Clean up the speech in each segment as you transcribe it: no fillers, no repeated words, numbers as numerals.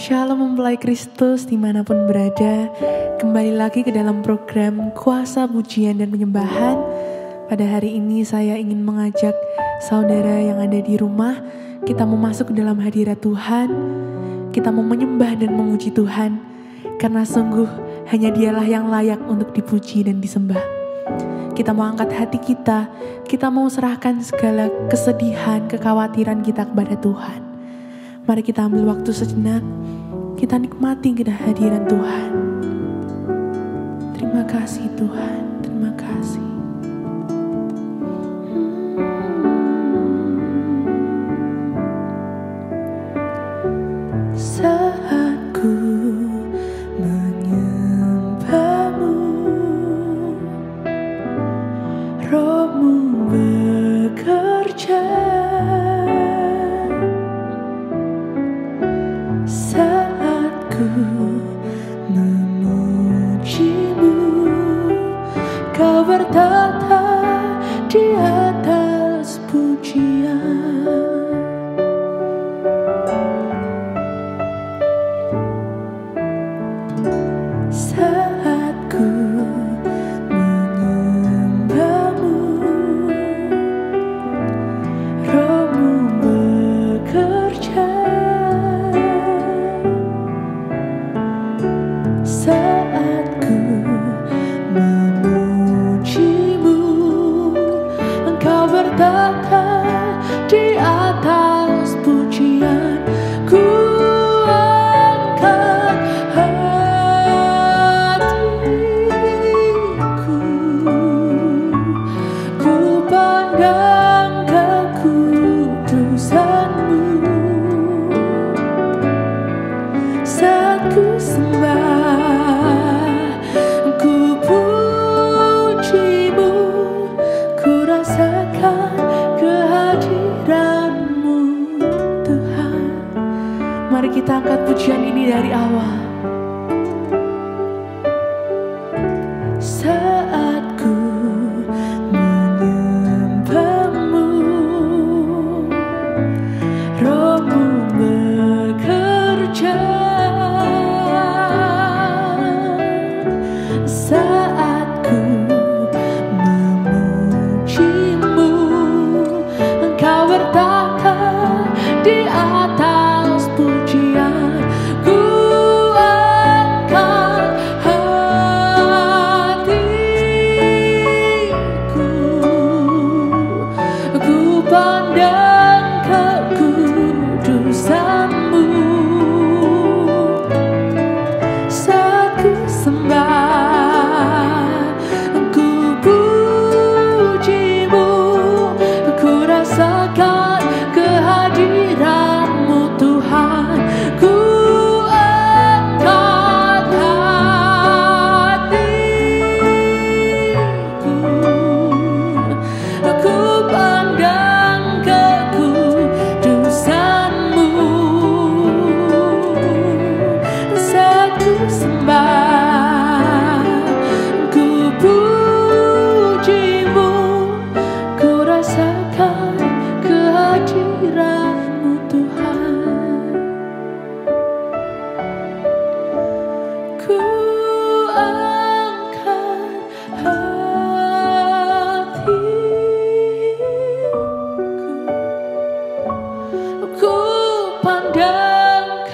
Shalom mempelai Kristus dimanapun berada. Kembali lagi ke dalam program Kuasa Pujian dan Penyembahan. Pada hari ini saya ingin mengajak saudara yang ada di rumah, kita mau masuk ke dalam hadirat Tuhan. Kita mau menyembah dan memuji Tuhan, karena sungguh hanya Dialah yang layak untuk dipuji dan disembah. Kita mau angkat hati kita mau serahkan segala kesedihan, kekhawatiran kita kepada Tuhan. Mari kita ambil waktu sejenak, kita nikmati kehadiran Tuhan. Terima kasih Tuhan, terima kasih. Saat ku menyembahmu, Roh-Mu bekerja. Saat ku memujimu, Kau bertata di atas pujian. Saat ku menyembahmu, Roh-Mu bekerja. Saat ku memujimu, Engkau bertata di atas pujian. Ku angkat hatiku, ku pandang kekudusan-Mu. Saat ku sembah, ku pujimu, ku rasakan kehadiran-Mu Tuhan. Mari kita angkat pujian ini dari awal. Saat ku menyembahmu, Roh-Mu bekerja. Saat ku memujimu, Engkau bertata di atas pujian. Ku angkat hatiku, ku pandang kekudusan-Mu. Saat ku sembah, ku pujimu, ku rasakan kehadiran-Mu Tuhan. Ku angkat hatiku, ku pandang kekudusan-Mu. Saat ku sembah, ku pujimu, ku rasakan kehadiran-Mu Tuhan. Ku angkat hatiku, ku pandang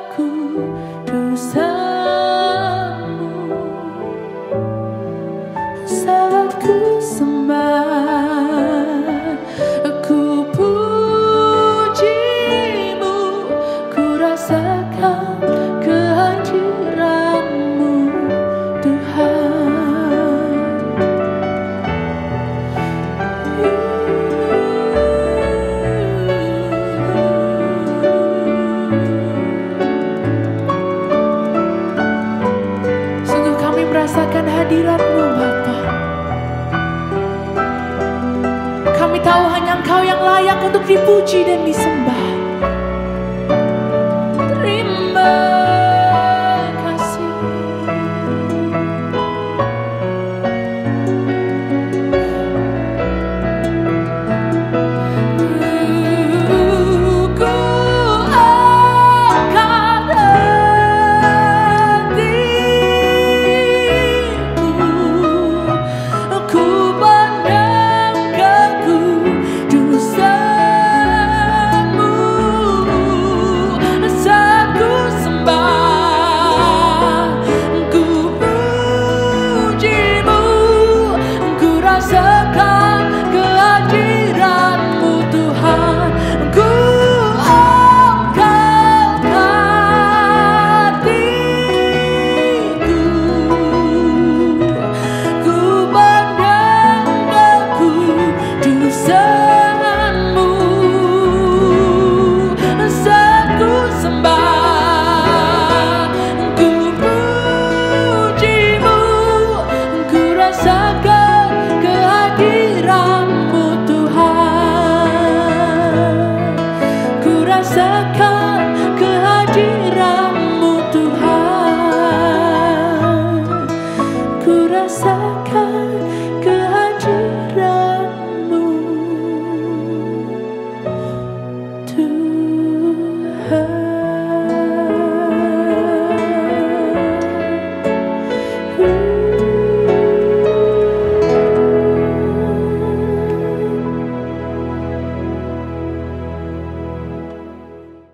kekudusan-Mu. Saat ku sembah, ku pujimu, ku rasakan kehadiran-Mu Tuhan. Sungguh kami merasakan hadirat-Mu Bapa. Kami tahu hanya Engkau yang layak untuk dipuji dan disembah. Terima kasih. Ku angkat kau